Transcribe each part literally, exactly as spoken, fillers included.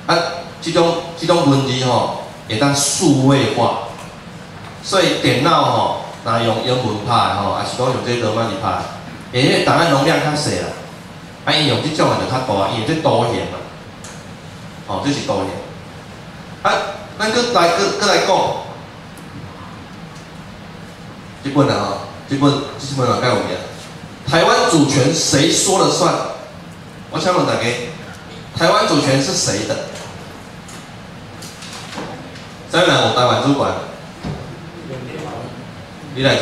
啊，这种这种文字吼，会当数位化，所以电脑吼，若用英文拍吼，还是讲用这罗马字拍，因为档案容量较细啦。啊，伊用这种的就较大，因为这图形嘛，哦，这是图形。啊，咱搁来搁搁来讲，这本啊吼，这本这本啊，该有名。台湾主权谁说了算？我想问大家，台湾主权是谁的？知人有台湾主权？你来知？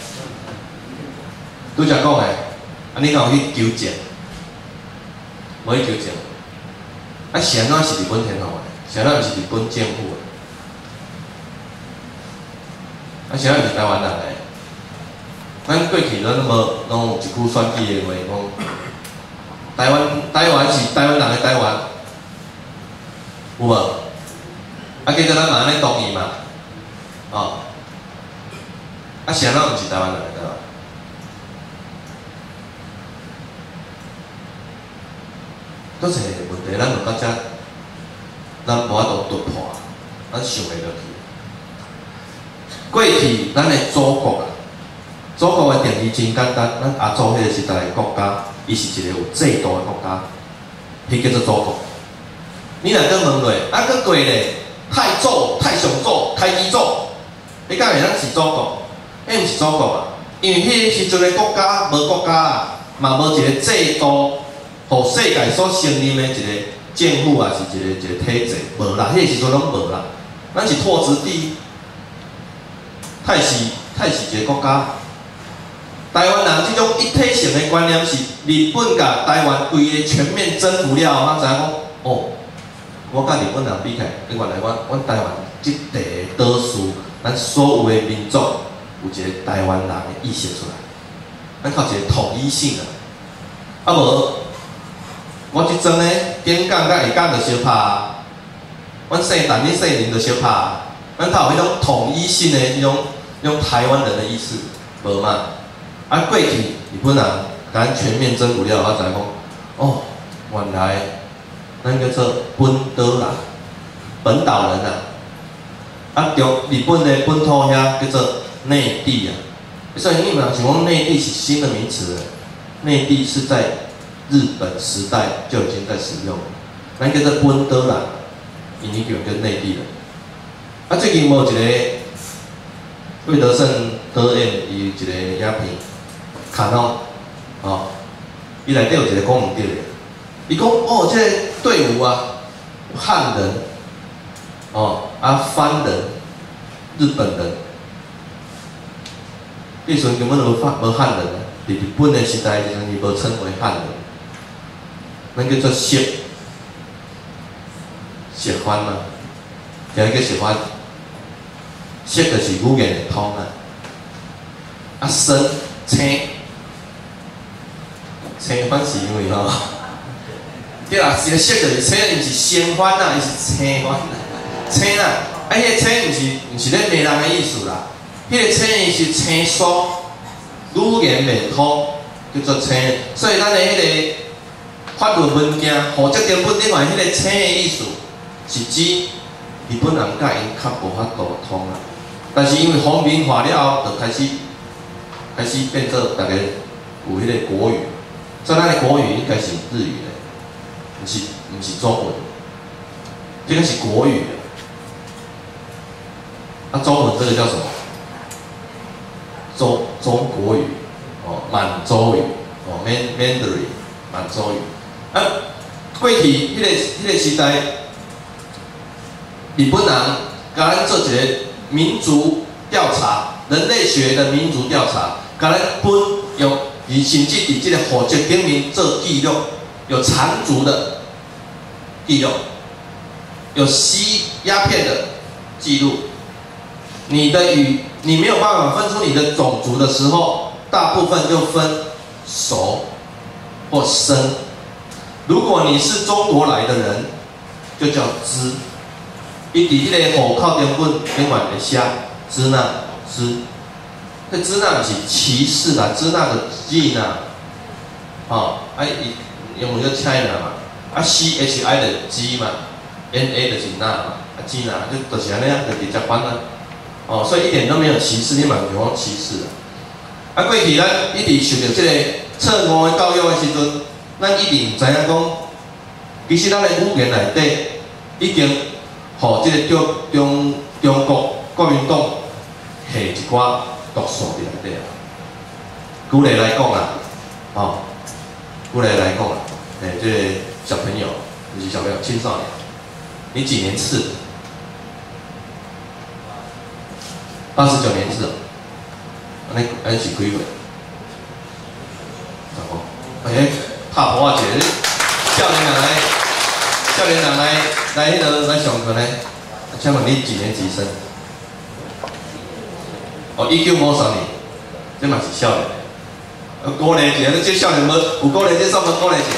拄则讲的，啊，你敢有去纠正？无去纠正。啊，是安怎是日本天皇的？是安怎是日本政府的？啊，是安怎是台湾人的？咱过去咱无拢有一句选举的话讲，台湾台湾是台湾人的台湾，有无？啊，结果咱嘛安尼同意嘛，哦，啊是安怎毋是台湾人的台湾？搁一个问题，咱就到遮，咱无法度突破，咱想袂落去。过去咱的祖国啊。祖国的定义真简单，咱阿祖迄个时代的国家，伊是一个有制度的国家，迄叫做祖国。你若搁问落，啊，搁过咧，太祖、太上祖、太基祖，你敢会当是祖国？迄毋是祖国啊，因为迄个时阵的国家无国家啊，嘛无一个制度，互世界所承认的一个政府啊，是一个一个体制，无啦，迄个时阵拢无啦。咱是拓殖地，太是太是一个国家。台湾人这种一体性的观念是日本甲台湾规个全面征服了后，咱知影讲哦，我甲日本人比起来，原来阮阮台湾这地岛屿，咱所有的民族有一个台湾人的意识出来，咱靠一个统一性啊。啊无，我即阵呢，顶港甲下港就相拍啊，阮姓陈，你姓林就相拍啊，咱头有迄种统一性的这种用台湾人的意识，无嘛？啊，过去日本人咱全面征服了后，才讲，哦，原来咱叫做本岛人，本岛人啊。啊，中日本的本土遐叫做内地啊。所以你们想讲内地是新的名词了，内地是在日本时代就已经在使用了。咱叫做本岛人，因伊叫叫内地人。啊，最近无一个魏德胜导演伊一个影片。看到，哦，伊内底有一个讲唔对的，伊讲哦，这个队伍啊，汉人，哦，啊番人，日本人，迄时阵根本无汉无汉人啊，伫日本的时代，时阵伊无称为汉人，咱叫做石，石番嘛，就叫石番，石就是语言的通啊，啊生青。青番是因为吼，对啦，是个色就是青，毋是鲜番啦，伊是青番啦，青啦，啊，迄个青毋是毋是咧骂人的意思啦，迄个青伊是青疏，语言袂通，叫做青，所以咱的迄个法律文件，户籍根本顶外迄个青的意思，是指日本人甲因较无法度通啦，但是因为皇民化了后，就开始开始变做大家有迄个国语。所以咱的国语应该是日语的，不是不是中文，这个是国语的。啊，中文这个叫什么？中中国语，哦，满洲语，哦 ，Man Mandarin， 满洲语。啊，过去迄个迄个时代，日本人甲咱做一个民族调查，人类学的民族调查，甲咱分用。以甚至伫这个户籍顶面做记录，有缠足的记录，有吸鸦片的记录。你的语，你没有办法分出你的种族的时候，大部分就分熟或生。如果你是中国来的人，就叫支。伊伫这个户口顶本顶面会写支那支。这支那不是歧视啦，支那的字呐，哦，啊，用叫 China 嘛，啊 C H I 的 G 嘛， N A 就是那嘛，啊 G 那就就是安尼啊，就直接翻啊。哦，所以一点都没有歧视，你嘛唔讲歧视啊。啊，过去咱一直受到即个错误的教育的时阵，咱一直唔知影讲，其实咱的语言内底已经互即个中中中国国民党下一寡毒素伫内底啊。举例来讲啦，哦，举例来讲啦，诶，即、这个小朋友，不是小朋友，青少年，你几年次？八十九年次哦，安尼安是几岁？哦，哎，拍婆仔一个少年人来，少年人来来迄个来上课呢。请问你几年级生？哦，一九五三年，这嘛是少年。呃，高年级，你这少年无有高年级，上无高年级。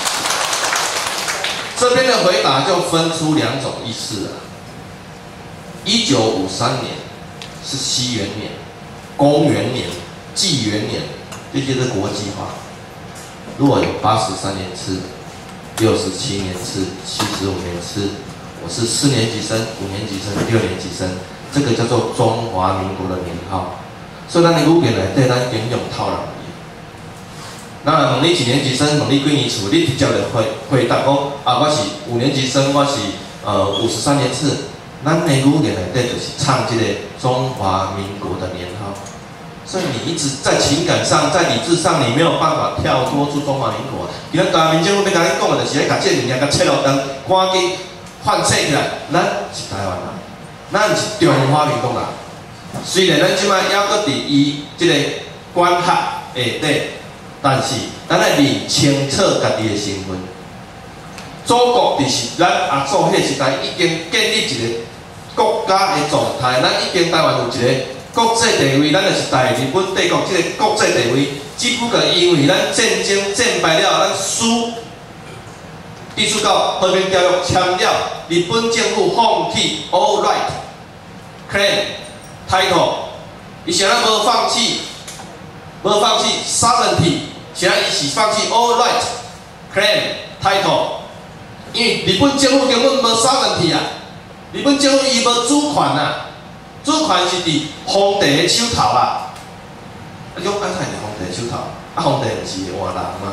这边的回答就分出两种意思了。一九五三年是西元年、公元年、纪元年，这些是国际化。如果有八十三年次、六十七年次、七十五年次，我是四年级生、五年级生、六年级生，这个叫做中华民国的年号。所以咱的语言内底，咱已经用套人语。那问你几年级生？问你几年厝？你直接就回回答讲啊，我是五年级生，我是呃五十三年次。咱的语言内底就是唱这个中华民国的年号。所以你一直在情感上、在理智上，你没有办法跳脱出中华民国。今仔台湾政府要甲你讲的，就是要甲这物件甲切落灯，赶紧换册起来。咱是台湾人，咱是中华民国人。虽然咱即摆还搁伫伊即个管辖下底，但是咱要认清楚家己的身份。祖国就是咱阿祖迄时代已经建立一个国家的状态，咱已经台湾有一个国际地位，咱就是大日本帝国这个国际地位，只不过因为咱战争战败了，咱输，必须到和平条约签了，日本政府放弃 all right claim title， 伊想咱无放弃，无放弃 sovereignty， 想伊是放弃 all right claim title， 因为日本政府根本无 sovereignty 啊，日本政府伊无主权啊。主权是伫皇帝的手头啦，啊，讲安怎是皇帝的手头？啊，皇帝毋是换人吗？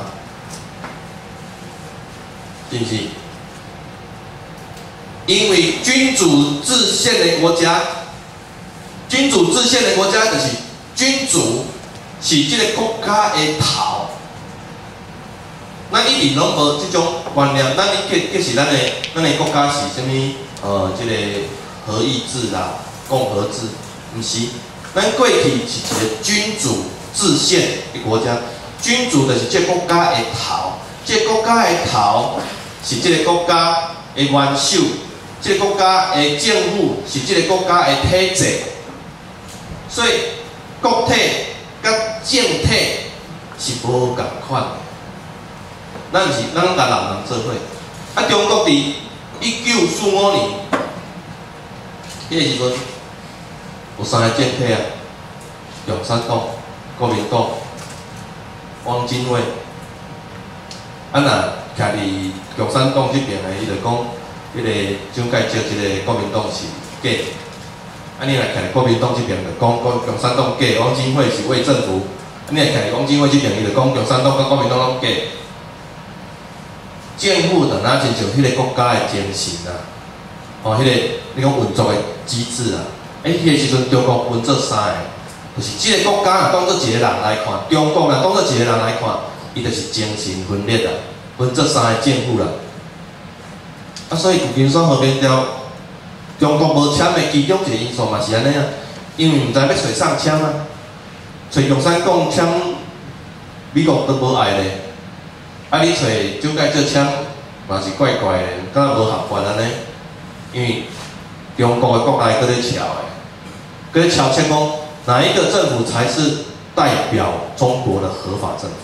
是不是？因为君主制宪的国家，君主制宪的国家就是君主是这个国家的头。咱一直拢无这种观念，咱其其实咱的咱的国家是啥物？呃，这个合议制啦。共和制，毋是，咱过去是一个君主制宪的国家，君主就是这个国家的头，这个国家的头是这个国家的元首，这个国家的政府是这个国家的体制，所以国体甲政体是无共款的。咱是咱甲人人做伙，啊，中国伫一九四五年，迄个时阵。有三个政体啊，共产党、国民党、汪精卫。啊，若徛伫共产党这边的，伊就讲，迄个蒋介石即个国民党是假。啊，你若徛伫国民党这边，就讲国共产党假，汪精卫是伪政府。啊，你若徛伫汪精卫这边，伊就讲共产党甲国民党拢假。政府就哪亲像迄个国家的精神啊，哦，迄、那个你讲运作的机制啊。哎，迄个时阵中国分做三个，就是即个国家若当做一个人来看，中国若当做一个人来看，伊就是精神分裂啊，分做三个政府啦。啊，所以旧金山和平条，中国无签的其中一个因素嘛是安尼啊，因为毋知要找上签啊，找共产党签，美国都无爱咧。啊，你找蒋介石签嘛是怪怪的，敢若无合法安尼，因为中国的国内搁咧吵的。跟乔迁讲，哪一个政府才是代表中国的合法政府？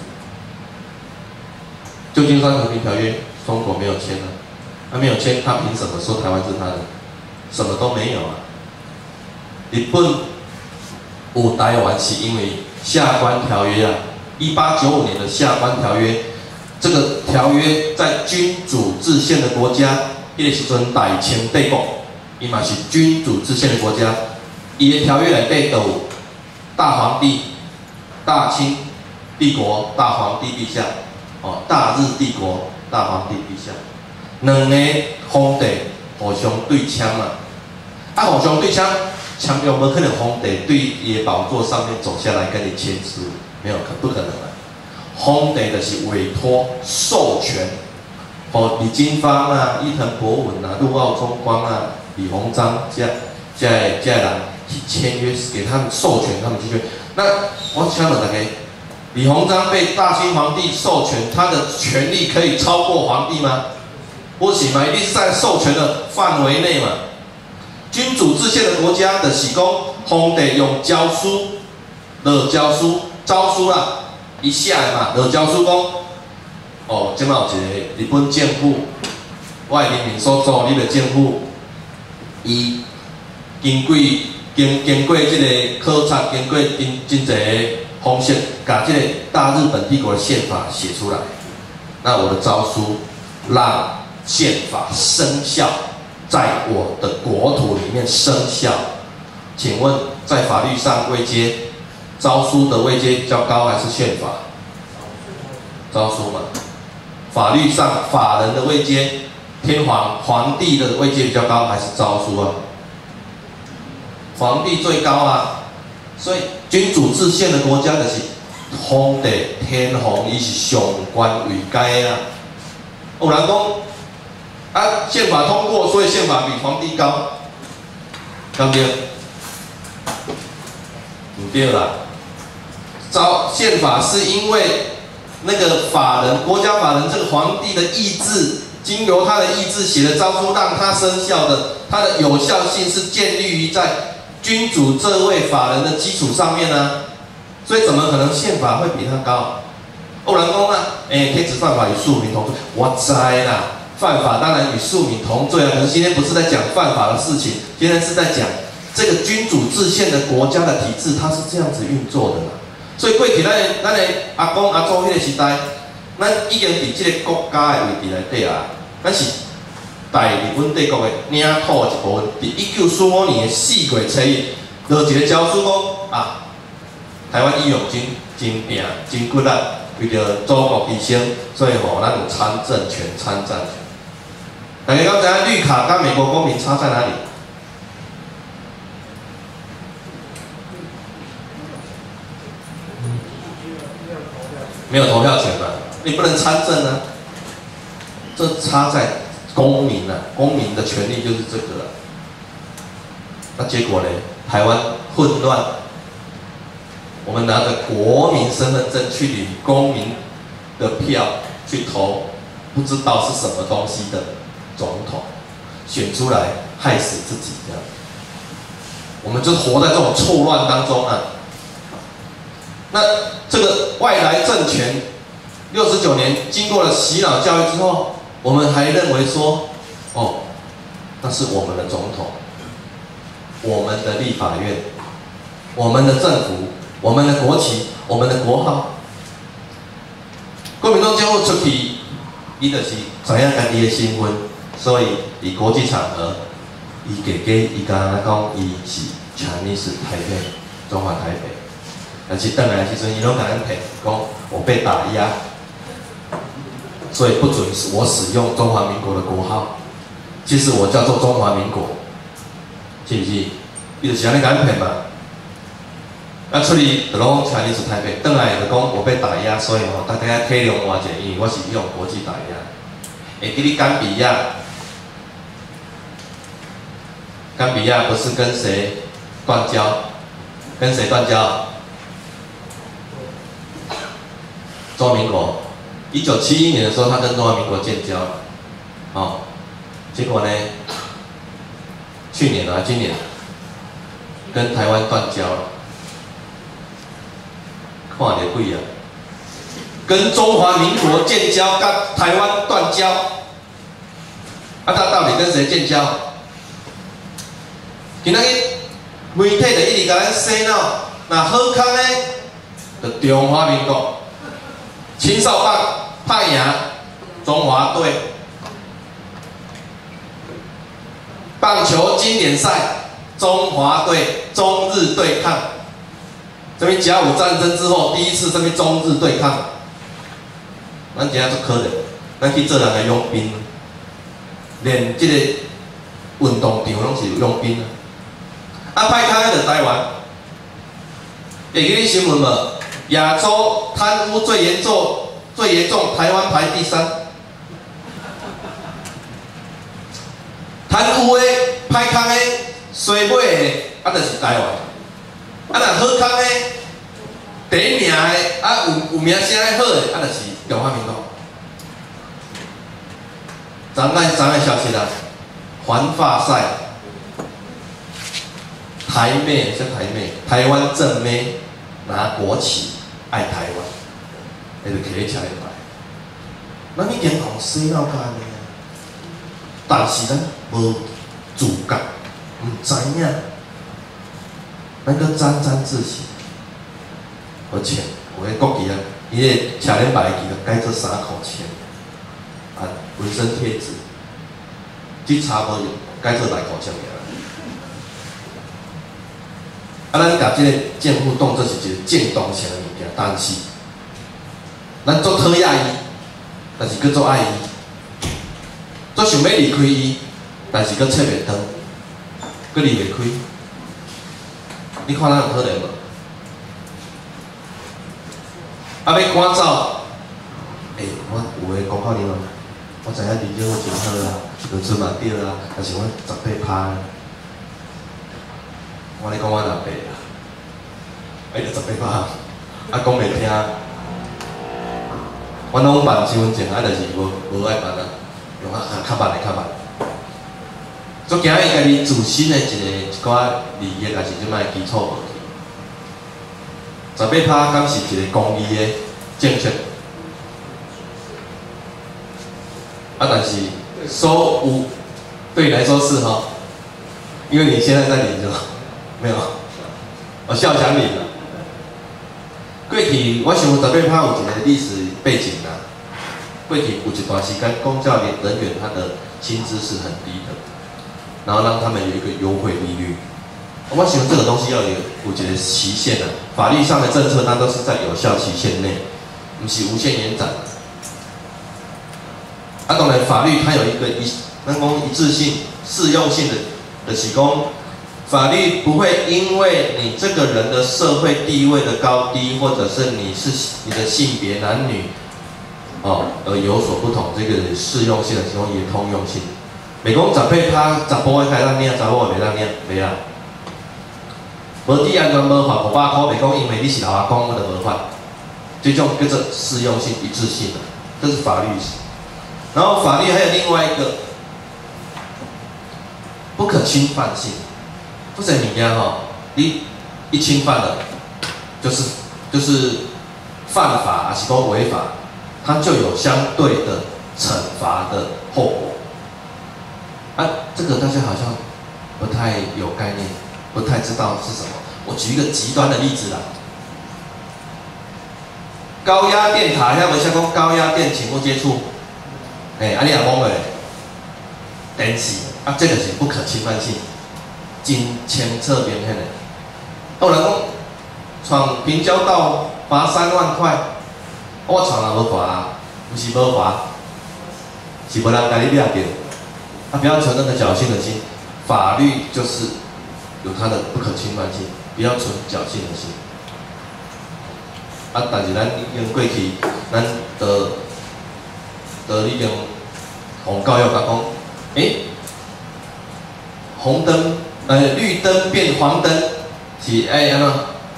旧金山和平条约，中国没有签啊，他没有签，他凭什么说台湾是他的？什么都没有啊！日本有台湾是因为下关条约啊，一八九五年的下关条约，这个条约在君主制宪的国家迄个时阵大清帝国，伊嘛是君主制宪的国家，伊的条约内底都有大皇帝、大清帝国大皇帝陛下，哦，大日帝国大皇帝陛下，两个皇帝互相对签嘛，啊，互相对签，签约无可能皇帝对伊的宝座上面走下来跟你签字，没有可不可能啊。皇帝就是委托授权，哦，李经方啊、伊藤博文啊、陆奥中光啊、李鸿章这这这人去签约，给他们授权，他们去签。那我想问大家，李鸿章被大清皇帝授权，他的权力可以超过皇帝吗？不行嘛，一定是在授权的范围内嘛。君主制宪的国家的是讲，皇帝用诏书，落诏书、诏书啦。伊写的嘛，落诏书讲，哦，即摆有一个日本政府，我的人民所组立的政府，伊经过经经过即个考察，经过真真侪方式，把即个大日本帝国的宪法写出来。那我的诏书让宪法生效，在我的国土里面生效。请问，在法律上位阶？诏书的位阶较高还是宪法？诏书嘛，法律上法人的位阶，天皇皇帝的位阶比较高还是诏书啊？皇帝最高啊，所以君主制宪的国家就是皇帝天皇，伊是上官位阶啊。有人讲啊，宪法通过，所以宪法比皇帝高，对不对？不对啦。诏宪法是因为那个法人国家法人这个皇帝的意志，经由他的意志写的诏书让他生效的，它的有效性是建立于在君主这位法人的基础上面呢、啊，所以怎么可能宪法会比他高？有人讲啊，哎，天子犯法与庶民同罪，我知啦，犯法当然与庶民同罪啊，可是今天不是在讲犯法的事情，今天是在讲这个君主制宪的国家的体制，它是这样子运作的啦。所以过去咱的咱的阿公阿祖迄个时代，咱已经伫即个国家的位置内底啊，咱是大日本帝国的领土的一部分。伫一九四五年的四月初一，落一个诏书讲啊，台湾义勇军真拼真骨力，为着祖国牺牲，所以吼咱有参政权、参战权。大家刚才绿卡跟美国公民差在哪里？没有投票权嘛，你不能参政啊。这差在公民啊，公民的权利就是这个了。那结果呢？台湾混乱，我们拿着国民身份证去领公民的票去投，不知道是什么东西的总统，选出来害死自己这样。我们就活在这种错乱当中啊。那这个外来政权六十九年经过了洗脑教育之后，我们还认为说，哦，那是我们的总统，我们的立法院，我们的政府，我们的国旗，我们的国号。国民党政府出去，伊就是知影家己的身份，所以伫国际场合，伊家己伊敢讲伊是 Chinese 台北，中华台北。但是回来的时阵，伊拢甲咱骗，讲我被打压，所以不准我使用中华民国的国号。其实我叫做中华民国，是不是？伊就是安尼甲咱骗嘛。啊，出去就拢讲 Chinese 台北，回来就讲我被打压，所以吼大家体谅我一下，因为我是用国际打压。会记得甘比亚，甘比亚不是跟谁断交？跟谁断交？中华民国，一九七一年的时候，他跟中华民国建交了，哦，结果呢，去年啊，今年跟台湾断交了，看得贵啊！跟中华民国建交，跟台湾断交，啊，他到底跟谁建交？今仔日媒体就一直甲咱洗脑，那好康呢，就中华民国。青少棒派赢中华队， 棒球经典赛，中华队中日对抗。这边甲午战争之后，第一次这边中日对抗，咱今仔足可怜，咱去做人的佣兵，连这个运动场拢是佣兵啊。啊，派开的台湾，会记你新闻无？亚洲贪污最严重，最严重，台湾排第三。贪污的、歹康的、衰尾的，啊，就是台湾。啊，若好康的、第一名的，啊有有名声的好的，啊，就是中华民国。昨咱昨个消息啦，环法赛，台妹是台妹，台湾正妹拿国旗爱台湾，那就摕咧车咧摆。咱已经互洗脑甲安尼啊，但是咱无自觉，毋知影，咱搁沾沾自喜。而且有个国旗啊，伊个车咧摆旗就改做三口签，啊，纹身贴纸，即差无用，改做来口签尔。啊，咱甲即个剑互动，这是一个渐动性的物件，但是咱足讨厌伊，但是佫足爱伊，足想要离开伊，但是佫切袂长，佫离袂开。你看咱有可能无？啊，要赶走，诶、欸，我有诶讲到你嘛，我知影啉酒真好啦，有阵嘛对啦，但是我十八趴。我咧讲我阿伯啦，哎，就十八趴，啊讲袂听，我拢办身份证，啊，就是无无爱办啊，用啊较慢的较慢。足惊伊家己自身的一个一寡利益，也是即摆基础无去。十八趴敢是一个公益的政策，啊，但是收有对你来说是哈，因为你现在在领着。没有，我笑想你了。过去我想十八趴有一个历史背景啦。过去有一段时间，公教人员他的薪资是很低的，然后让他们有一个优惠利率。我想这个东西要有有一个期限啊，法律上的政策它都是在有效期限内，不是无限延展。啊，当然法律它有一个一，咱讲一致性、适用性的的是讲。法律不会因为你这个人的社会地位的高低，或者是你是你的性别男女，哦，而有所不同。这个适用性的情况也通用性。袂讲十八趴，十甫的开当领，查某的袂当领，袂啦。无抵安全无罚五百块，袂讲因为你是老阿公，我就无罚。这种叫做适用性、一致性的，这是法律。然后法律还有另外一个不可侵犯性。不是物件吼，你一侵犯了，就是就是犯法，还是说违法，它就有相对的惩罚的后果。啊，这个大家好像不太有概念，不太知道是什么。我举一个极端的例子啦，高压电塔，遐无写讲高压电请勿接触，哎、欸，啊你也讲诶，电视啊，这个是不可侵犯性。真清澈明显的，有人讲闯平交道罚三万块，我闯也无罚啊，不是无罚，是无人甲你抓到。啊，不要存那个侥幸的心，法律就是有它的不可侵犯性，不要存侥幸的心。啊，但是咱已经过去，咱的的已经红教育甲讲，诶、欸，红灯。呃，绿灯变黄灯是哎安怎？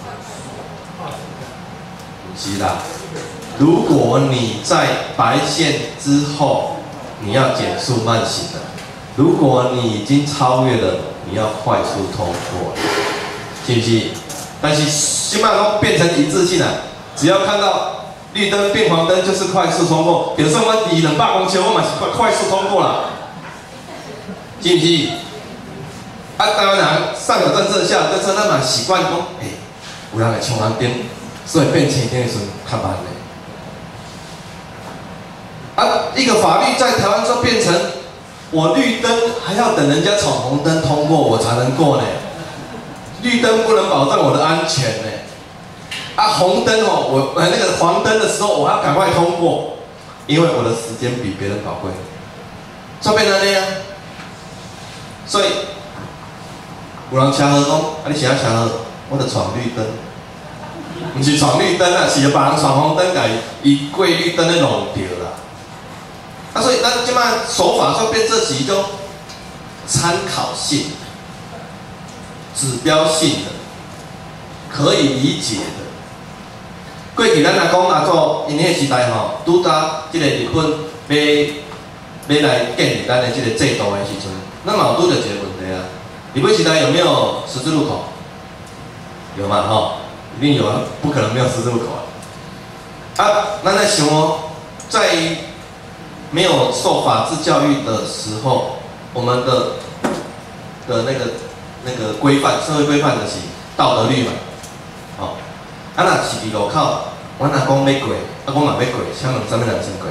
不是啦。如果你在白线之后，你要减速慢行了；如果你已经超越了，你要快速通过，是不是？但是起码都变成一致性了，只要看到绿灯变黄灯就是快速通过。比如说我离两百公尺，我嘛是快快速通过了，是不是？啊，当然，上有政策，下有政策，咱嘛习惯讲，诶、欸，有人来冲咱顶，所以变青天的时候较慢嘞。啊，一个法律在台湾就变成我绿灯还要等人家闯红灯通过我才能过呢，绿灯不能保证我的安全呢。啊，红灯哦，我呃那个黄灯的时候我要赶快通过，因为我的时间比别人宝贵。就变成那样，所以有人车祸讲，啊你是啊车祸，我得闯绿灯，不是闯绿灯啊，是别人闯红灯，甲伊过绿灯咧弄掉啦。啊，所以咱即摆手法就变做是一种参考性、指标性的、可以理解的。过去咱来讲阿祖因迄时代吼，拄到即个日本要要来建立咱的即个制度的时阵，咱嘛有拄着一个问题啊。日本时代有没有十字路口？有嘛吼，一定有啊，不可能没有十字路口啊。啊，咱在想哦，在没有受法治教育的时候，我们的的那个那个规范，社会规范就是道德律嘛，哦。啊，若是伫路口，我若讲要过，啊，我嘛要过，请问啥物人先过？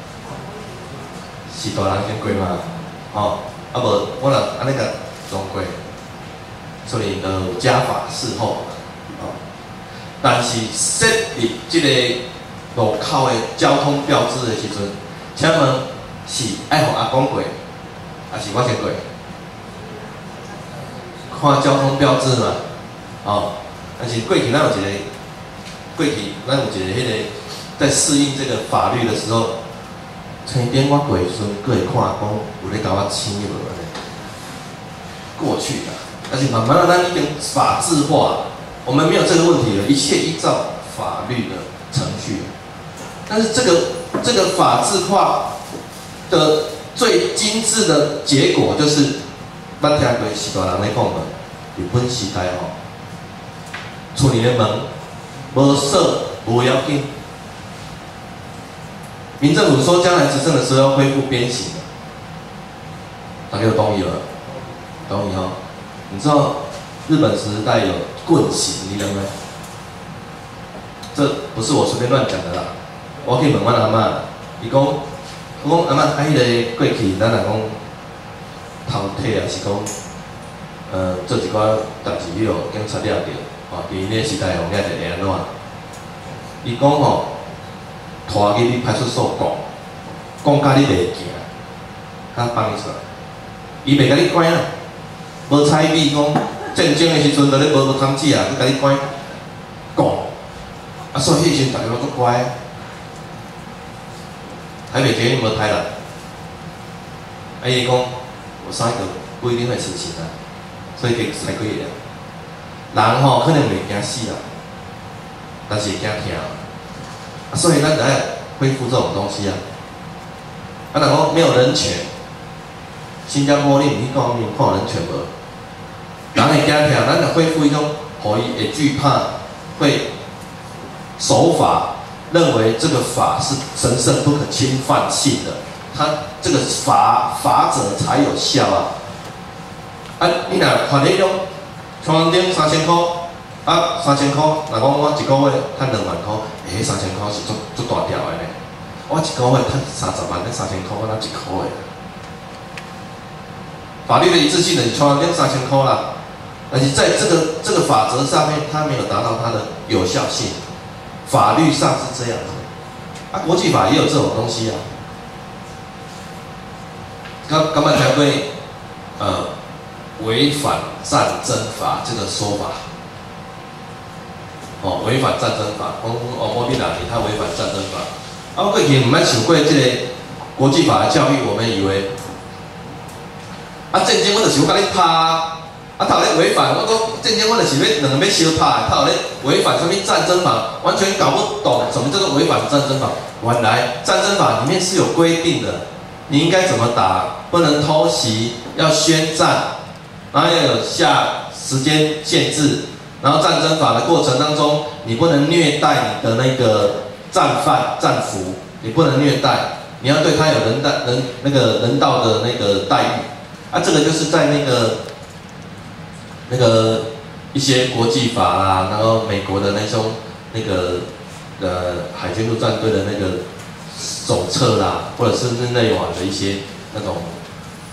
是大人先过嘛？哦，啊无我若安尼甲撞过，所以就有家法事后，哦。但是设立即个路口的交通标志的时阵，请问是爱互阿公过，还是我先过？看交通标志嘛，哦。但是过去咱有一个。过去，咱有一个迄个在适应这个法律的时候，青点我过时阵，佫会看讲有咧甲我签无安尼。过去啦，但是慢慢的，咱已经法治化，我们没有这个问题了，一切依照法律的程序。但是这个这个法治化的最精致的结果，就是捌听过是大人咧讲的，日本时代吼，厝里的门。无锁无要紧，民政府说将来执政的时候要恢复鞭刑的，大家有同意了？同意哈？你知道日本时代有棍刑，你认为？这不是我随便乱讲的啦，我去问阮阿嬷，伊讲，我讲阿嬷，啊，迄个过去咱若讲偷摕啊，是讲，呃，做一寡代志，迄落警察抓着。哦，伫迄个时代，红领就会安怎？伊讲吼，拖去你派出所讲，讲甲你袂行，甲放你出来。伊袂甲你关啊，无彩米讲战争的时阵，就咧无无通知啊，去甲你关讲。啊，所以迄时阵大家都乖。台北捷运无开了，啊伊讲，我上一个不一定会实行啊，所以给才可以了。人吼可能袂惊死啦，但是会惊疼。啊，所以咱就要恢复这种东西啊。啊，若讲没有人权，新加坡你毋去讲你看有人权无？人会惊疼，咱就恢复一种，互伊会惧怕，会守法，认为这个法是神圣不可侵犯性的，他这个法法者才有效啊。啊，你若看那种。窗顶三千块，啊三千块，若讲我一个月赚两万块，诶、欸，三千块是足足大条的呢。我一个月赚三十万，那三千块我哪一块的？法律的一致性的窗顶三千块啦，但是在这个这个法则上面，它没有达到它的有效性。法律上是这样的，啊，国际法也有这种东西啊。刚刚才听过，呃。违反战争法这个说法，哦，违反战争法，讲哦，莫比哪里他违反战争法。啊，过去唔捌想过这个国际法的教育，我们以为啊，战争我就是要甲你拍，啊，他有咧违反，我讲战争我就是要两个要相拍，他有咧违反什么战争法，完全搞不懂什么叫做违反战争法。原来战争法里面是有规定的，你应该怎么打，不能偷袭，要宣战。然后要有下时间限制，然后战争法的过程当中，你不能虐待你的那个战犯、战俘，你不能虐待，你要对他有人道、人那个人道的那个待遇。啊，这个就是在那个那个一些国际法啦，然后美国的那种那个呃海军陆战队的那个手册啦，或者是日内瓦的一些那种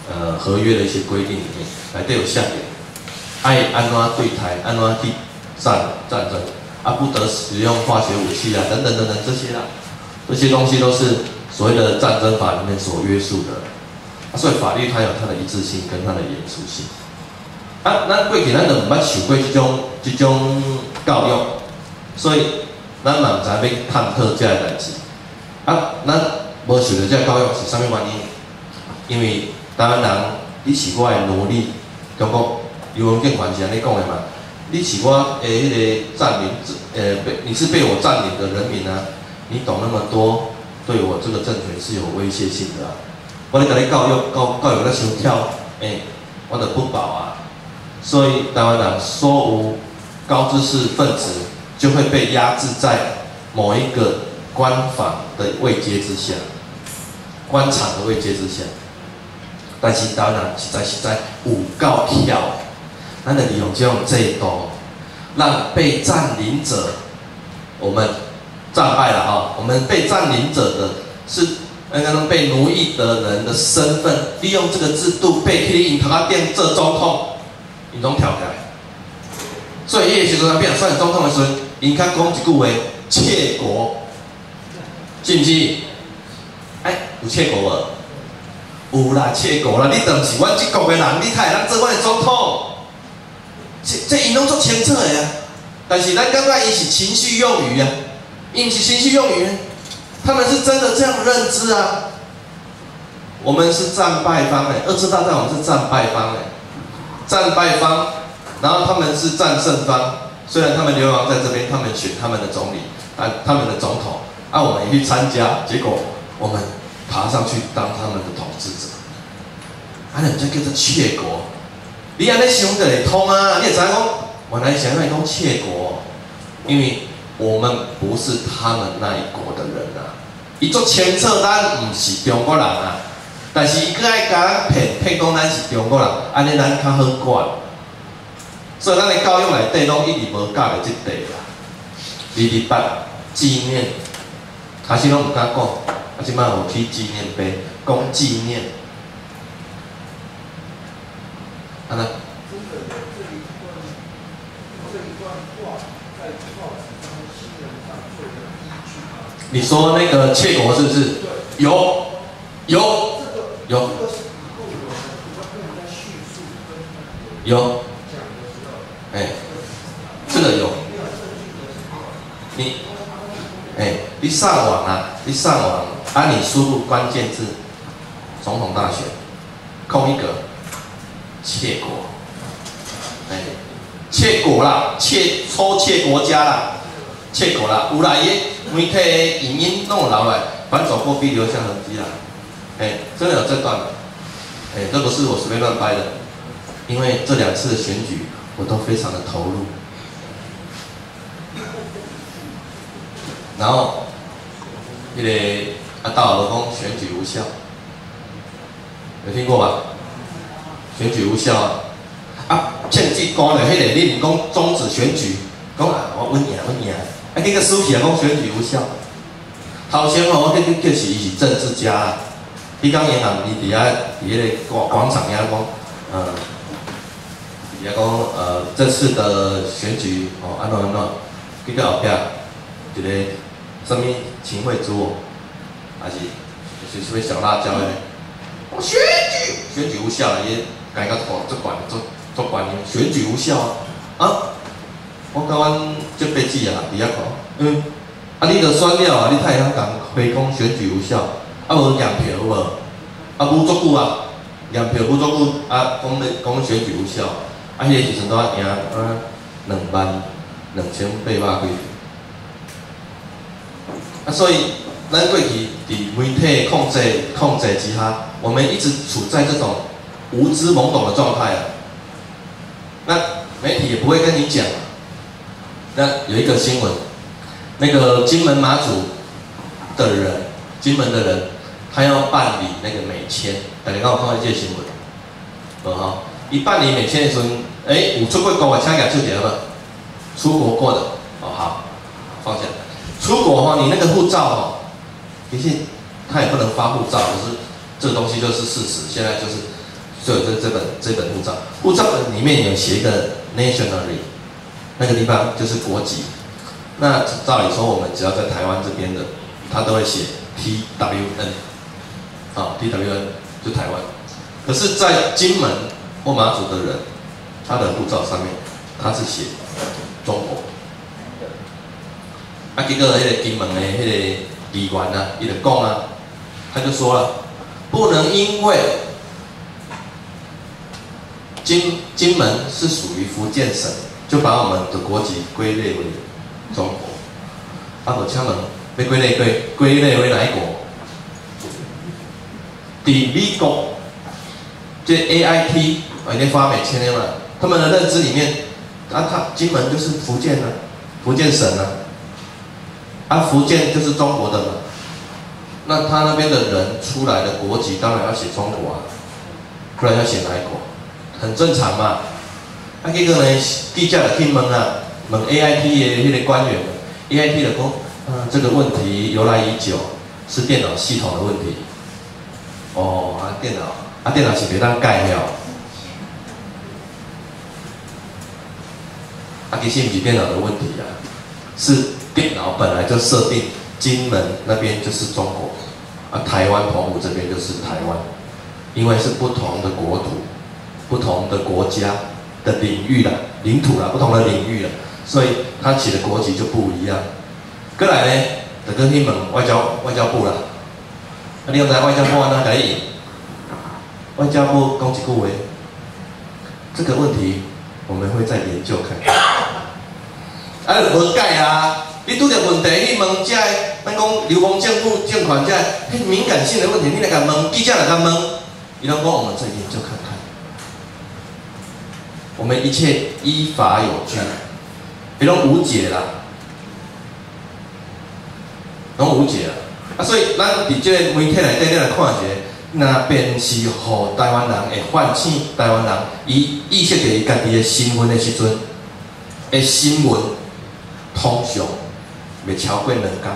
呃合约的一些规定里面，来都有下点，爱安怎对台，安怎去战战争，啊不得使用化学武器啊，等等等等这些啦，这些东西都是所谓的战争法里面所约束的，啊、所以法律它有它的一致性跟它的严肃性。啊，咱过去咱就毋捌受过这种这种教育，所以咱嘛毋知要探讨这个代志。啊，咱无受到这个教育是啥物原因？因为台湾人，你是我的奴隶，中国游文建环是安尼讲的嘛？你是我的迄个占领者，呃，被你是被我占领的人民啊，你懂那么多，对我这个政权是有威胁性的啊。我咧甲你教育教教育咧伤跳，诶、欸，我就不保啊。所以台湾人所有高知识分子就会被压制在某一个官房的位阶之下，官场的位阶之下。但是台湾人实在实在有够巧的，咱就利用这种制度，让被占领者，我们战败了哈，我们被占领者的是那个被奴役的人的身份，利用这个制度被去引头壳顶做总统。因拢跳起来，所以伊个时阵啊，变选总统的时阵，因较讲一句话：窃国，是毋是？哎，有窃国无？有啦，窃国啦！你当是阮这国的人，你才会当做阮的总统。这这因拢做清楚的啊，但是咱感觉伊是情绪用语啊，伊毋是情绪用语，他们是真的这样认知啊。我们是战败方诶，二次大战我们是战败方诶。战败方，然后他们是战胜方。虽然他们流亡在这边，他们选他们的总理，啊，他们的总统，啊，我们也去参加，结果我们爬上去当他们的统治者，啊，人家叫做窃国。你安尼想就会通啊！你也知影讲，原来想要讲窃国，因为我们不是他们那一国的人啊。伊足清楚，咱唔是中国人啊。但是伊搁爱甲咱骗骗讲咱是中国人，安尼咱较好管。所以咱的教育内底拢一直无教的即块啦。二二八纪念，开始拢唔敢讲，啊，即摆有起纪念碑，讲纪念。安那？你说那个窃国是不是？有，有。有，有，哎、欸，这个有，你，哎、欸，你上网啊，你上网，啊，你输入关键字，总统大选，空一格，窃国，哎、欸，窃国啦，窃偷窃国家啦，窃国啦，有啦，伊媒体影音弄留来，反走货币留下痕迹啦。哎、欸，真的有这段，哎、欸，这不是我随便乱掰的，因为这两次的选举我都非常的投入。然后，那个啊，大佬讲选举无效，有听过吧？选举无效啊！啊，政治官的迄个你唔讲终止选举，讲啊我稳赢稳赢，啊结果输起来讲选举无效。头先吼，我迄个就是伊是政治家啊。伊讲银行，伊伫遐伫迄个广广场遐讲，呃，伫遐讲呃这次的选举哦安怎安怎，结果后壁一个什么秦惠珠哦，还是就是什么小辣椒的，我选举选举无效了，伊改个管做管做做管理，选举无效啊！啊，我甲阮这辈子啊，伫遐讲，嗯，啊你着选了啊，你太会当回讲选举无效。啊无验票无，啊无足久啊，验票无足久，啊讲咧讲选举无效，啊迄个时阵拄啊赢啊两万两千八百几票，啊所以咱过去伫媒体控制控制之下，我们一直处在这种无知懵懂的状态啊。那媒体也不会跟你讲。那有一个新闻，那个金门马祖的人，金门的人。他要办理那个美签，大家有看到这个新闻？无吼？伊办理美签的时阵，哎、欸，有出过国外请假就点了，出国过的，哦好，放下。出国哈，你那个护照哈，其实他也不能发护照，可是这个东西就是事实。现在就是所以这这本这本护照，护照里面有写一个 nationality， 那个地方就是国籍。那照理说，我们只要在台湾这边的，他都会写 T W N， 啊 ，T W N 就台湾。可是，在金门或马祖的人，他的护照上面他是写中国。啊，结果那个金门的那个议员啊，伊就讲啊，他就说了，不能因为金金门是属于福建省，就把我们的国籍归类为中国。啊，无请问要归类归归类为哪一国？伫美国，这 A I T 啊，那发美签的嘛，他们的认知里面，啊，他金门就是福建啊，福建省啊。啊，福建就是中国的嘛，那他那边的人出来的国籍当然要写中国啊，不然要写哪一国？很正常嘛。啊，结果呢，记者就去问啊，问 A I T 的那个官员 ，A I T 的讲，嗯，这个问题由来已久，是电脑系统的问题。哦，啊电脑，啊电脑是别当改了。啊，其实不是电脑的问题啊，是。电脑本来就设定金门那边就是中国，啊，台湾澎湖这边就是台湾，因为是不同的国土、不同的国家的领域啦、领土啦，不同的领域啦，所以他起的国籍就不一样。过来呢，就跟去问外交外交部啦，啊，你用在外交部安怎解应？外交部讲一句话，这个问题我们会再研究看看。啊，无解啊！你拄着问题，你问这咱讲流氓政府政权这迄敏感性的问题，你来甲问，记者来甲问，伊拢讲我们再研究看看。我们一切依法有据，伊拢无解啦，拢无解啦。啊，所以咱伫这个媒体内底，你来看一下，若便是互台湾人会唤醒台湾人，伊意识到伊家己的身份的时阵，的新闻通常。袂超过两工，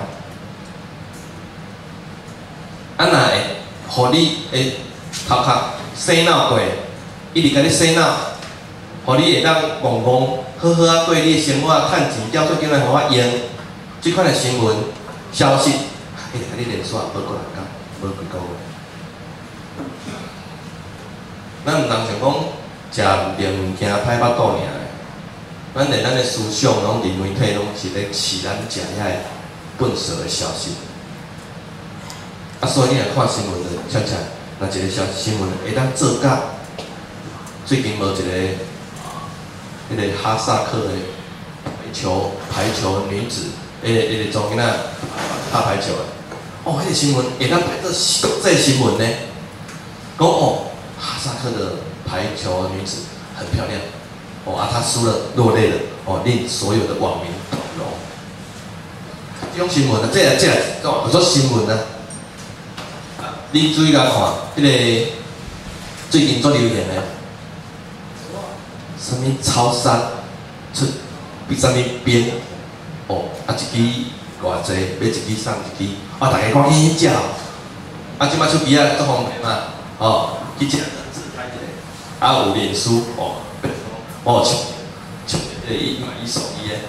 啊，若会，互你会头壳洗脑过，一直甲你洗脑，互你会当戆戆好好啊过你的生活，趁钱，缴税金来互我用，即款的新闻消息，一直甲你连续报过两工，无几个月。咱毋通想讲食面物件歹腹肚尔。咱连咱的思想拢伫媒体拢是咧饲咱食遐笨蛇的消息，啊，所以你来看新闻的，恰恰那一个消息新闻会当做甲最近无一个迄个哈萨克的排球排球女子，迄个迄个总囡仔打排球的，哦，迄个新闻会当排做国际新闻呢，讲哦，哈萨克的排球女子很漂亮。哦啊，他输了，落泪了，哦，令所有的网民动容。这种新闻啊，这个这个，哦，有做新闻啊。你注意来看，迄、那个最近做流行的，什么超商出比什么边，哦，啊一支偌济，买一支送一支，啊大家讲咦只，啊即摆手机啊足方便嘛，哦，去食自拍一个，啊有脸书哦。哦，抢抢这一买一送一的，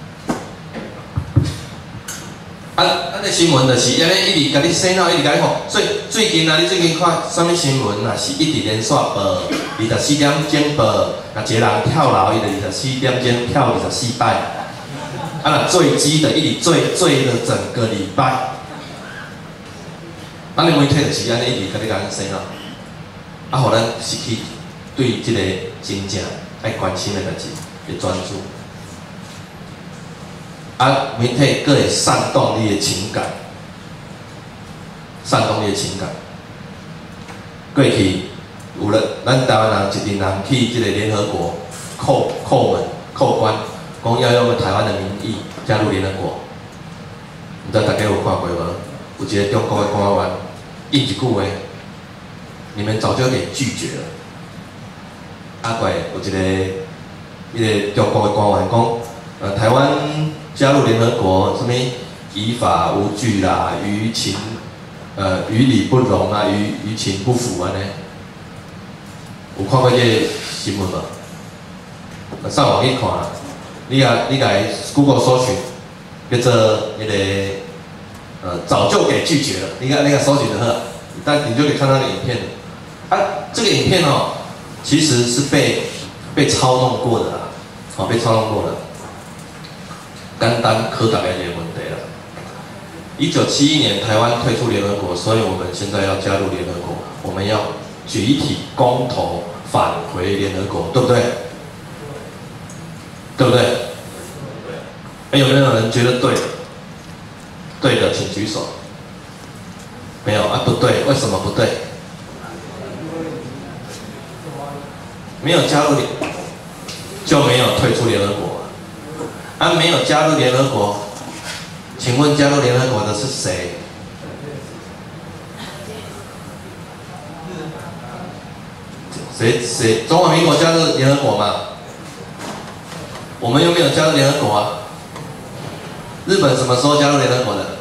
啊，咱的新闻就是安尼一直甲你洗脑，一直甲你讲。所以最近啊，你最近看什么新闻啊？是一直连续报，二十四点钟报，若一个人跳楼，伊就二十四点钟跳二十四摆，啊，若坠机的一直坠坠了整个礼拜。咱的媒体就是安尼一直甲你甲你洗脑，啊，互咱失去对即个真正。爱关心的代志，会专注。啊，媒体佫会煽动你的情感，煽动你的情感。过去有了，咱台湾人一群人去这个联合国叩叩门叩关，讲要用台湾的名义加入联合国。唔知大家有看过无？有一个中国的官员应一句话，你们早就给拒绝了。啊，怪有一个一个中国的官员讲，呃，台湾加入联合国，什么依法无据啦，于情呃于理不容啊，于于情不符啊呢？ 有看过这个新闻无？上网去看，你甲你甲 Google 搜寻，叫做那个呃早就给拒绝了，你看那个搜寻的呵，但你就可以看到那个影片。啊，这个影片哦，其实是被被操弄过的啦，好、哦，被操弄过的。简单科大概一个问题了。一九七一年台湾退出联合国，所以我们现在要加入联合国，我们要集体公投返回联合国，对不对？对不对？哎，有没有人觉得对的？对的，请举手。没有啊，不对，为什么不对？没有加入联，就没有退出联合国。啊，没有加入联合国，请问加入联合国的是谁？谁谁？中华民国加入联合国吗？我们又没有加入联合国啊。日本什么时候加入联合国的？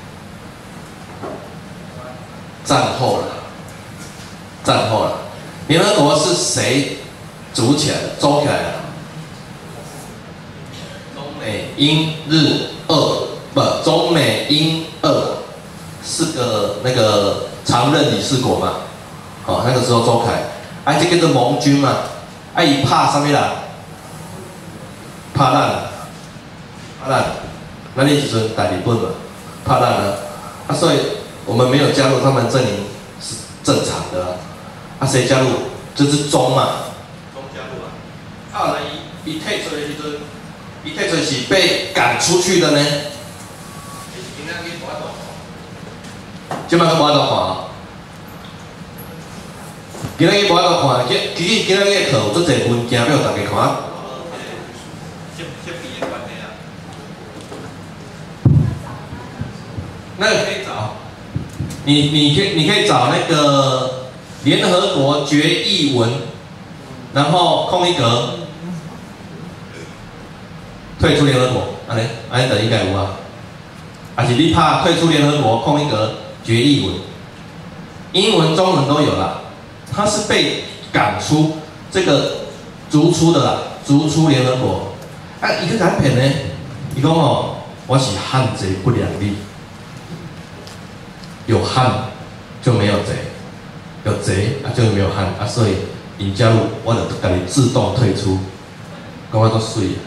战后了，战后了。联合国是谁组起来的？组起来的？中美英日俄不，中美英俄四个那个常任理事国嘛。哦，那个时候组起来，啊，这叫做盟军嘛。啊，伊拍啥物啦？拍咱，拍咱，咱那时阵大日本嘛，拍咱啊，啊，所以我们没有加入他们阵营是正常的啊。啊，谁加入？就是中嘛，中加入啊。啊，来伊伊退出的时阵，伊退出是被赶出去的呢。今仔日无法度看，即摆佫无法度看啊。今仔日无法度看，其其实今仔日课有足侪文件要大家看。那个可以找，你你可以你可以找那个联合国决议文，然后空一格，退出联合国，安尼安尼就应该有啊。还是你怕退出联合国空一格决议文，英文、中文都有啦。他是被赶出这个逐出的啦，逐出联合国。啊，一个产品呢，伊讲哦，我是汉贼不两立。有汉就没有贼，有贼啊就没有汉啊，所以你加入，我就家己自动退出，感觉足水啊。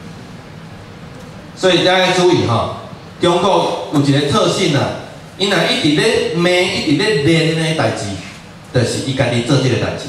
所以大家注意哈，中国有一个特性啊，伊若一直咧骂，一直咧练呢代志，就是伊家己做这个代志。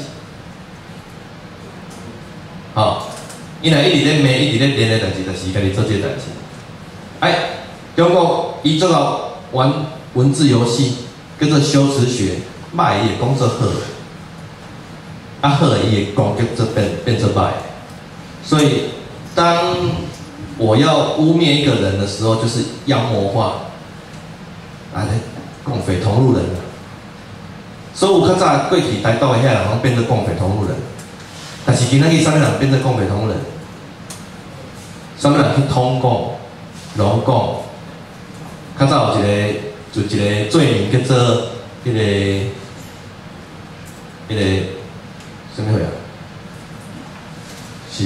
好，伊若一直咧骂，一直咧练的代志，就是伊家己做这个代志。哎，中国伊做到玩文字游戏，叫做修辞学，歹伊会讲做好，啊好伊会攻击做变变做歹。所以，当我要污蔑一个人的时候，就是妖魔化，啊咧共匪同路人。所以有较早过去台岛的遐人，拢变做共匪同路人。但是今仔日啥物人变做共匪同路人？啥物人去通共、拢共？较早有一个。就一个罪名叫做迄、那个、迄、那个什么货啊？是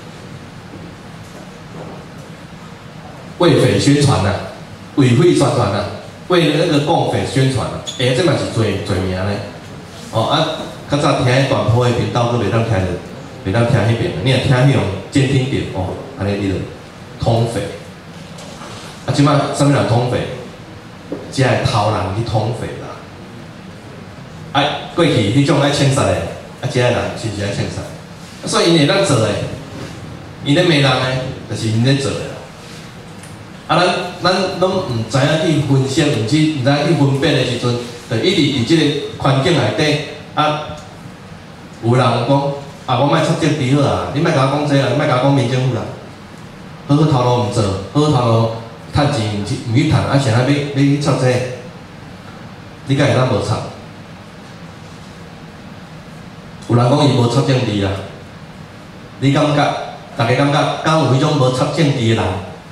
为匪宣传呐、啊，为匪宣传呐、啊，为那个共匪宣传啊！哎、欸，这嘛是罪罪名呢。哦啊，较早听迄短波的频道，都袂当听着，袂当听迄边。你若听迄种监听点哦，安尼你就通匪。啊，即摆啥物人通匪？只系偷人去通匪啦！哎，过去迄种爱枪杀的，啊，只个人是是爱枪杀，所以因会当做的，因咧骂人的，就是因咧做的啦。啊，咱咱拢唔知影去分析，唔知唔知影去分辨的时阵，就一直伫即个环境内底，啊，有人讲，啊，我莫插政治好啊，你莫甲我讲这啦，你莫甲我讲民政府啦，好好头路唔做，好好头路。趁钱唔去唔去趁，啊，想要要要去插这個，你敢会当无插？有人讲伊无插政治啊，你感觉？大家感觉？敢有迄种无插政治的人？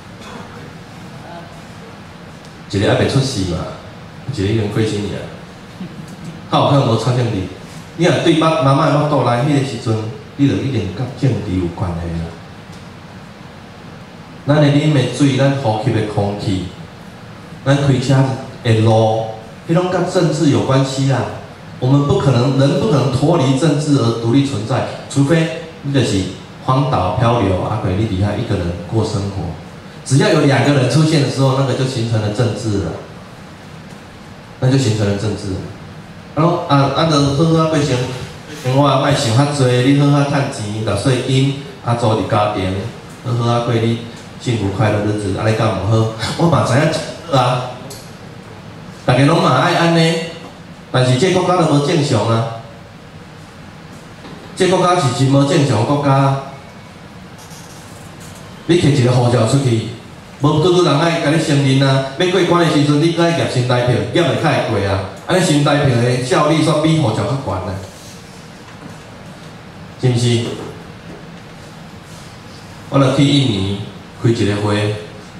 一个还袂出世嘛，一个已经过身去啊，较有可能无插政治。 你若对妈妈妈肚内迄个时阵，你就一定甲政治有关系啦。咱会啉的水，咱呼吸的空气，咱开车的路，迄拢甲政治有关系啦。我们不可能，人不可能脱离政治而独立存在，除非你就是荒岛漂流，啊，鬼你底下一个人过生活。只要有两个人出现的时候，那个就形成了政治了，那就形成了政治了。然后啊啊，就好好过生，生活莫想遐多，你好好趁钱，缴税金，啊，组织家庭，好好啊过你幸福快乐日子，安尼敢唔好？我嘛知影啊，大家拢嘛爱安尼。但是这国家就无正常啊！这国家是真无正常国家。你摕一个护照出去，无拄拄人爱甲你承认啊！要过关的时阵，你爱验身台票，验会较会过啊！安尼身台票的效率煞比护照较悬啊！是毋是？我著去印尼开一个会，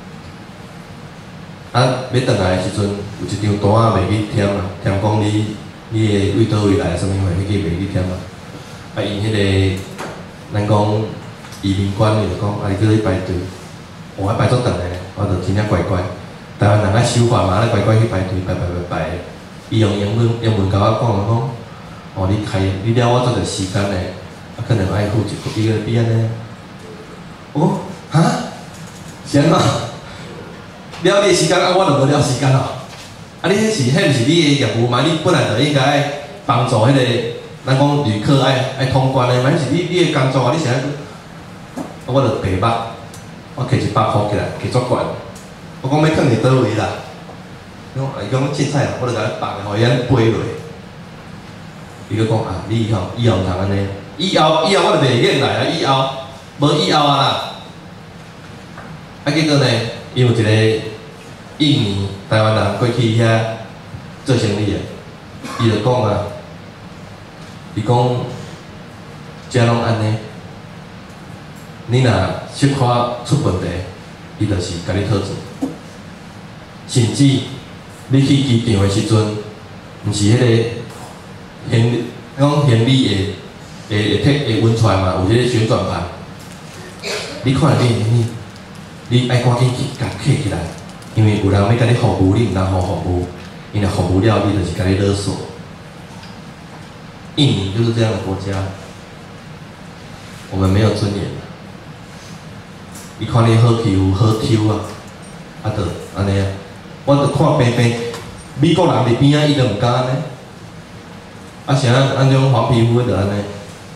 啊，要转来的时阵，有一张单啊袂去填啊，填讲你你的为倒位来，啥物货，迄个袂去填啊。啊，因迄个咱讲移民官就讲，啊，你搁去排队，我还排足长诶，我就真正乖乖。台湾人爱守法嘛，咱乖乖去排队，排排排排。伊用英文英文甲我讲讲，哦，你开你了我这个时间诶，啊，可能爱付一个比个比安尼。哦，哈？是安怎？了你的时间，啊，我就无了时间咯。啊，你迄是迄毋是你的业务嘛？你本来就应该爱帮助迄个咱讲旅客爱爱通关的，嘛是你你的工作啊，你是爱，啊，我就白目，我摕一百箍起来，摕足悬。我讲要囥伫倒位啦？伊讲伊讲凊彩啦，我就甲伊放，互伊安飞落。伊个讲啊，你以后以后毋通安尼，以后以后我就袂瘾来啊，以后无以后啊啦。啊，结果呢？伊有一个印尼台湾人过去遐做生意的，伊就讲啊，伊讲遮拢安尼，你若小可出问题，伊就是甲你讨钱，甚至你去机场的时阵，毋是迄个行李，讲行李会会会摕会运出来嘛，有迄个旋转盘，你看你行李。你爱赶紧去甲摕起来，因为有人要甲你服务，你毋通互服务，因为服务了，你就是甲你勒索。印尼就是这样的国家，我们没有尊严。伊看你好欺负、好抽啊，啊，就安尼啊。我就看平平，美国人伫边仔，伊就毋敢安尼。啊，像咱咱种黄皮肤就安尼，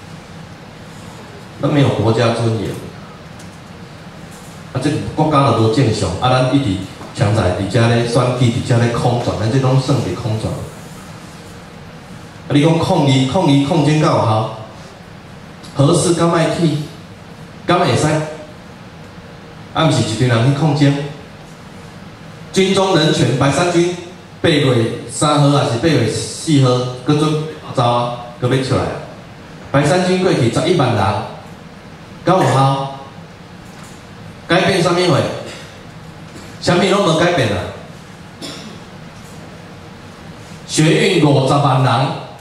咱没有国家尊严。啊，这国家就无正常，啊，咱一直强在伫遮咧选举，伫遮咧空转，咱这拢算伫空转。啊，你讲抗议、抗议、抗争敢有效？合适敢爱去？敢会使？啊，毋是一群人去抗争。军中人权，白衫军八月三号还是八月四号，搁准走啊，搁要出来。白衫军过去十一万人，敢有效？改变啥物货？啥物拢无改变啊！学运五十万人，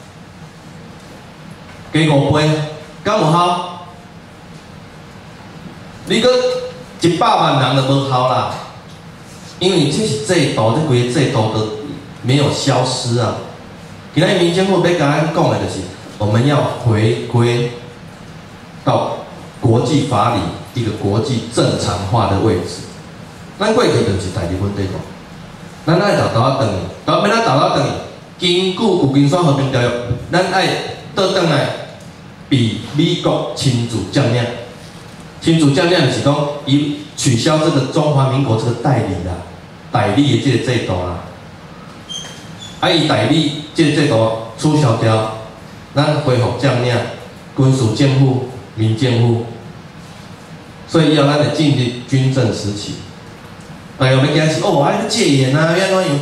加五倍，敢有效？你搁一百万人就无效啦，因为这是制度，这规个制度都没有消失啊。今仔民政府要甲咱讲的就是，我们要回归到国际法理一个国际正常化的位置。咱过去就是大日本帝国，咱爱倒倒啊转去，倒要咱倒倒转去。根据旧金山和平条约，咱爱倒转来比美国亲自降量。亲自降量就是讲，伊取消这个中华民国这个代理啦，代理的这个制度啦。啊，伊代理这个制度取消掉，咱恢复降量，军事政府、民政府。所以以后咱会进入军政时期。大家要惊是哦，还要戒严啊，要安怎样？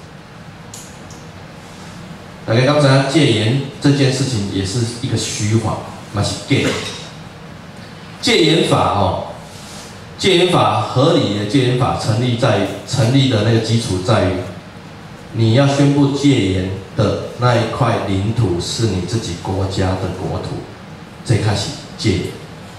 大家刚才戒严这件事情也是一个虚谎，嘛是假。戒严法哦，戒严法合理的戒严法成立在成立的那个基础在于， 你要宣布戒严的那一块领土是你自己国家的国土，这开始戒严。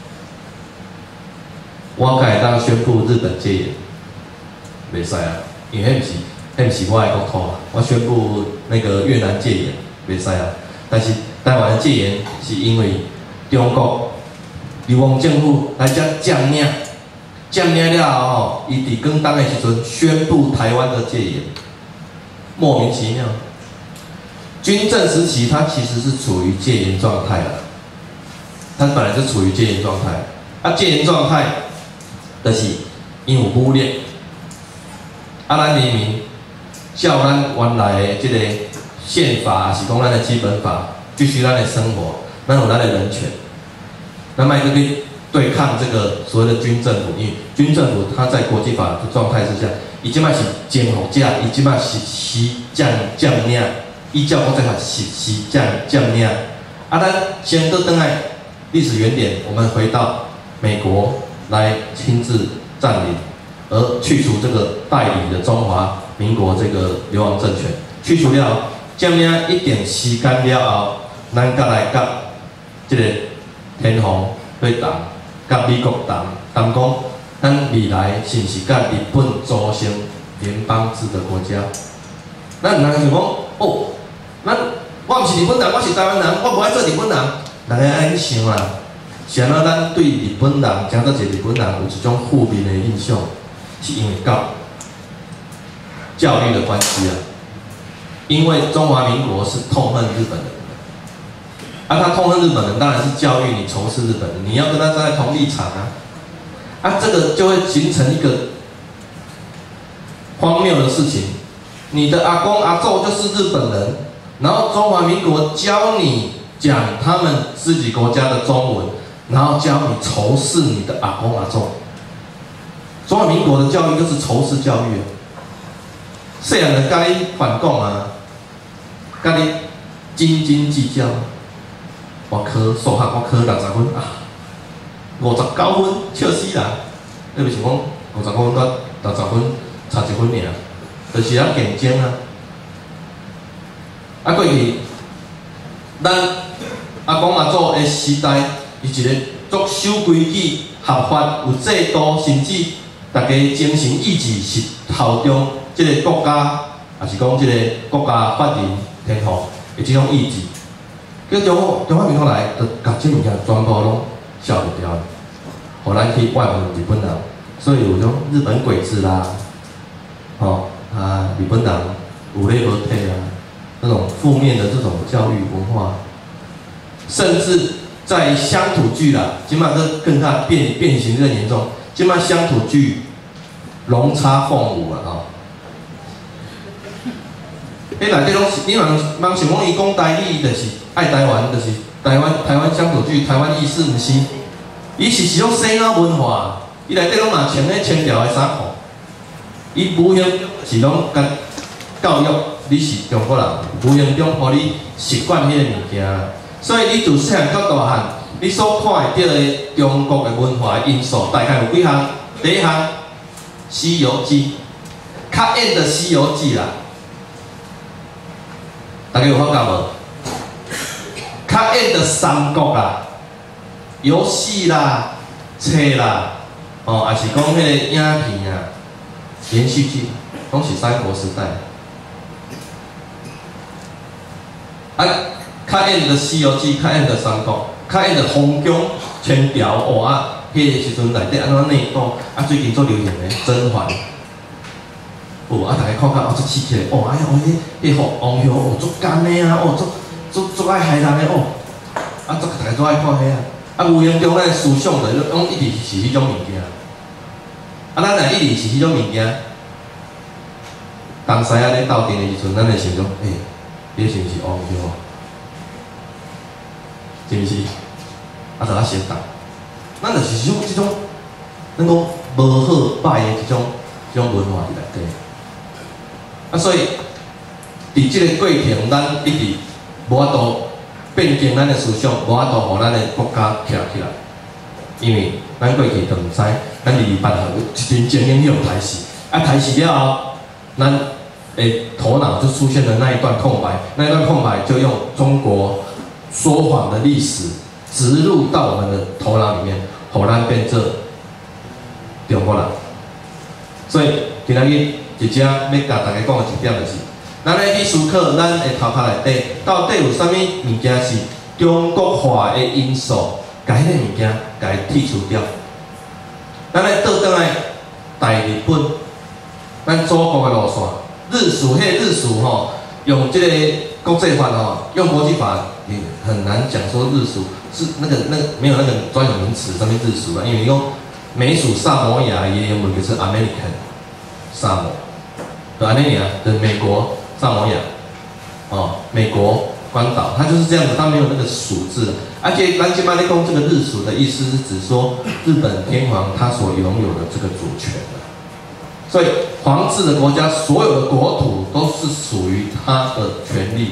我敢当宣布日本戒严，袂使啊，因为迄毋是，迄毋是我的国土啊。我宣布那个越南戒严，袂使啊。但是台湾的戒严是因为中国流亡政府来遮占领，占领了后吼，伊伫广东的时阵宣布台湾的戒严，莫名其妙。军政时期，它其实是处于戒严状态的，它本来是处于戒严状态。啊，戒严状态，就是因有武力，啊，咱人民照咱原来的这个宪法，是讲咱的基本法，继续咱的生活，咱有咱的人权，咱卖去去对抗这个所谓的军政府，因为军政府它在国际法的状态之下，伊即摆是征服者，伊即摆实施占占领，依照国际法实施占占领。啊，咱先倒转来历史原点，我们回到美国来亲自占领，而去除这个代理的中华民国这个流亡政权，去除了占领一定时间了后，咱再来甲这个天皇对谈，甲美国谈谈讲，咱未来是毋是甲日本组成联邦制的国家？咱人想讲，哦，咱我毋是日本人，我是台湾人，我无爱做日本人，大家安尼想啦。是安怎咱对日本人，讲到一个日本人有一种负面的印象，是因为教教育的关系啊。因为中华民国是痛恨日本人的，啊，他痛恨日本人，当然是教育你仇视日本人，你要跟他站在同立场啊，啊，这个就会形成一个荒谬的事情。你的阿公阿祖就是日本人，然后中华民国教你讲他们自己国家的中文。然后教你仇视你的阿公阿祖，中华民国的教育就是仇视教育啊！细汉就甲你反共啊，甲你斤斤计较。我考数学我考六十分啊，五十九分笑死人！你咪想讲五十九分到六十分差一分尔，就是咱竞争啊！啊，过去咱阿公阿祖的时代。伊一个足守规矩、合法、有制度，甚至大家精神意志是效忠即个国家，也是讲即个国家法人天皇的即种意志。叫中中华民国来，就甲即物件全部拢消灭掉，互咱去外侮日本人，所以有种日本鬼子啦，吼、哦、啊日本人有理无体啊，那种负面的这种教育文化，甚至。在乡土剧啦，今嘛更更加变变形更严重。今嘛乡土剧龙叉凤舞啊，吼！迄内底拢是，你人人想讲伊讲台语，就是爱台湾，就是台湾台湾乡土剧，台湾意思毋是？伊是是种西欧文化，伊内底拢嘛穿咧千条的衫裤。伊无形是拢甲教育你是中国人，无形中互你习惯迄个物件。所以你自细汉到大汉，你所看会到的中国的文化因素，大概有几项？第一项，《西游记》，较演的《西游记》啦，大家有发觉无？较演的《三国》啦，游戏啦、册啦，哦，也是讲迄个影片啊、连续剧，拢是三国时代。啊。较演的《西游记》，较演的《三国》，较演的《封疆千条》哦啊，迄个时阵内底安怎内斗啊？最近做流行的《甄嬛》，哦啊，大家看看哦，足刺激的哦，哎呀，哦，迄迄个王后哦，足奸的啊，哦，足足足爱害人的哦，啊，足大家都爱看迄啊，啊，无形中咱思想就拢一直是迄种物件，啊，咱若一直是迄种物件，当时啊咧斗阵的时阵，咱会想讲，诶、欸，迄是毋是王后？是毋是？啊，就较相同。咱就是种即种，咱讲无好歹的即种即种文化伫内底。啊，所以伫即个过程，咱一直无法度变更咱的思想，无法度互咱的国家徛起来。因为咱过去就毋知，咱二二八号一阵精英迄种台视，啊台视了后，咱诶头脑就出现了那一段空白，那一段空白就用中国说谎的历史植入到我们的头脑里面，互咱变做中国人。所以今仔日一只要甲大家讲的一点就是，咱来去思考咱的头壳内底到底有啥物物件是中国化的因素，甲迄个物件甲伊剔除掉。咱来倒转来大日本，咱祖国的路线，日属迄日属吼，用这个国际法吼，用国际法也很难讲说日属是那个那个没有那个专有名词，什么日属啊？因为讲美属萨摩亚也有某个是 American 萨摩，对安尼尔的美国萨摩亚，哦，美国关岛，它就是这样子，它没有那个属字。而且咱今麦咧讲这个日属的意思是指说日本天皇他所拥有的这个主权的，所以皇治的国家所有的国土都是属于他的权利。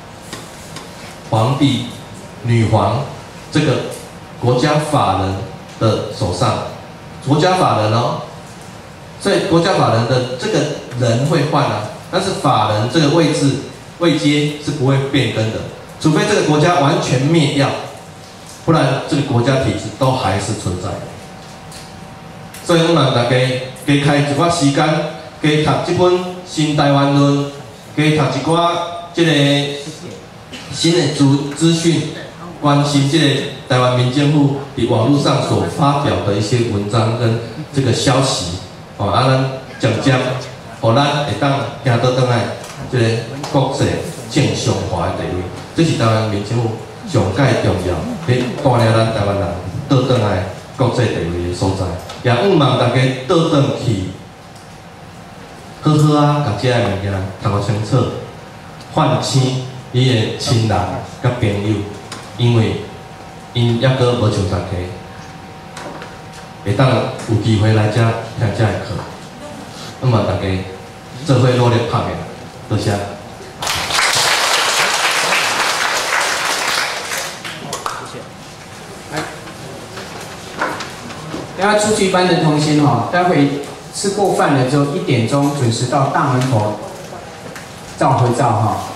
皇帝、女皇这个国家法人的手上，国家法人哦，所以国家法人的这个人会换啊，但是法人这个位置位阶是不会变更的，除非这个国家完全灭掉，不然这个国家体制都还是存在的。所以我们大家加开一寡时间，加读这本《新台湾论》，加读一寡这个新的资资讯，关心这个台湾民政府伫网络上所发表的一些文章跟这个消息，哦，啊，咱渐渐，互咱会当行到倒来这个国际正常化的地位，这是台湾民政府上界重要，去带领咱台湾人倒转来国际地位的所在。也希望大家倒转去，好好啊，把这个物件读清楚，唤醒伊的亲人甲朋友，因为因抑阁无上十个，会当有机会来遮听遮个课。那么大家做伙努力拍拼，多谢。 大家初级班的同学哈，待会吃过饭了之后，一点钟准时到大门口照合照哈。